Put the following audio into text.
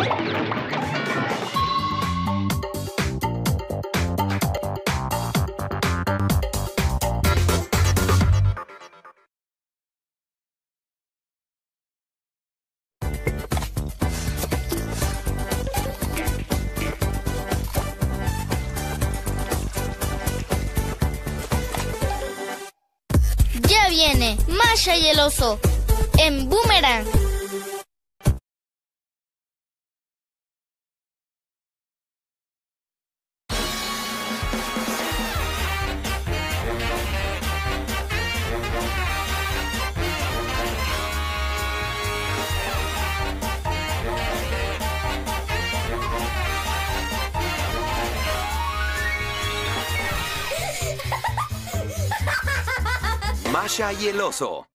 Ya viene Masha y el oso en Boomerang. Masha y el oso.